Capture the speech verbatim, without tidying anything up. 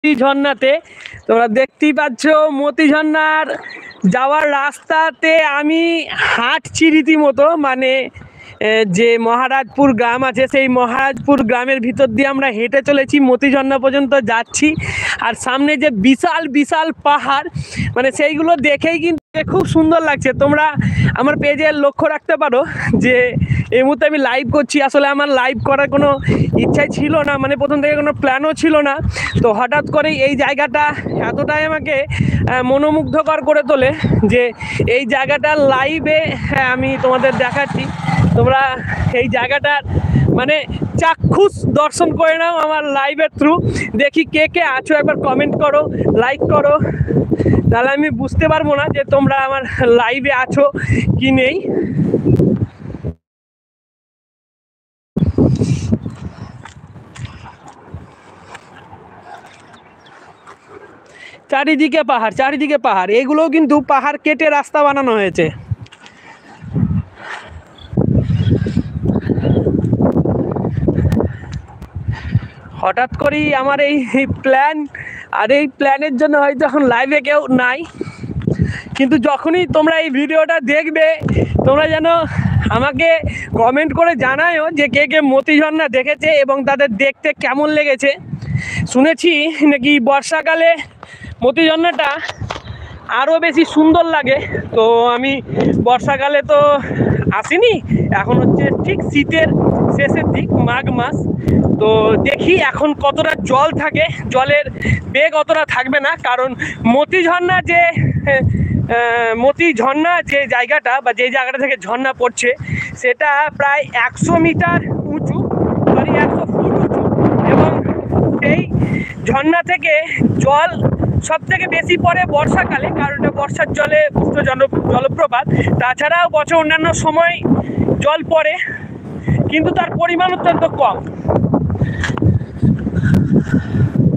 ঝর্ণাতে। তোমরা দেখতেই পাচ্ছ মতি ঝর্ণার যাওয়ার রাস্তাতে আমি হাঁটছি রীতিমতো, মানে যে মহারাজপুর গ্রাম আছে সেই মহারাজপুর গ্রামের ভিতর দিয়ে আমরা হেঁটে চলেছি, মতি ঝর্ণা পর্যন্ত যাচ্ছি। আর সামনে যে বিশাল বিশাল পাহাড়, মানে সেইগুলো দেখেই কিন্তু খুব সুন্দর লাগছে। তোমরা আমার পেজে লক্ষ্য রাখতে পারো যে এই মুহূর্তে আমি লাইভ করছি। আসলে আমার লাইভ করার কোনো ইচ্ছাই ছিল না, মানে প্রথম থেকে কোনো প্ল্যানও ছিল না। তো হঠাৎ করেই এই জায়গাটা এতটাই আমাকে মনোমুগ্ধকর করে তোলে যে এই জায়গাটা লাইভে আমি তোমাদের দেখাচ্ছি। তোমরা এই জায়গাটার মানে চাক্ষুষ দর্শন করে নাও আমার লাইভের থ্রু। দেখি কে কে আছো, একবার কমেন্ট করো, লাইক করো, তাহলে আমি বুঝতে পারবো না যে তোমরা আমার লাইভে আছো কি নেই। চারিদিকে পাহাড়, চারিদিকে পাহাড়, এগুলোও কিন্তু পাহাড় কেটে রাস্তা বানানো হয়েছে। হঠাৎ করেই আমার এই প্ল্যান, আর এই প্ল্যানের জন্য হয়তো এখন লাইভে কেউ নাই, কিন্তু যখনই তোমরা এই ভিডিওটা দেখবে তোমরা যেন আমাকে কমেন্ট করে জানায়ও যে কে কে মতি ঝর্ণা দেখেছে এবং তাদের দেখতে কেমন লেগেছে। শুনেছি নাকি বর্ষাকালে মতি ঝর্ণাটা আরও বেশি সুন্দর লাগে। তো আমি বর্ষাকালে তো আসিনি, এখন হচ্ছে ঠিক শীতের শেষের দিক, মাঘ মাস। তো দেখি এখন কতটা জল থাকে, জলের বেগ অতটা থাকবে না, কারণ মতি ঝর্ণা যে মতি ঝর্ণা যে জায়গাটা বা যে জায়গাটা থেকে ঝর্ণা পড়ছে সেটা প্রায় একশো মিটার উঁচু, সরি একশো ফুট উঁচু, এবং এই ঝর্ণা থেকে জল সব থেকে বেশি পড়ে বর্ষাকালে, কারণ এটা বর্ষার জলে পুষ্ট জল জলপ্রপাত। তাছাড়াও বছর অন্যান্য সময় জল পড়ে, কিন্তু তার পরিমাণ অত্যন্ত কম।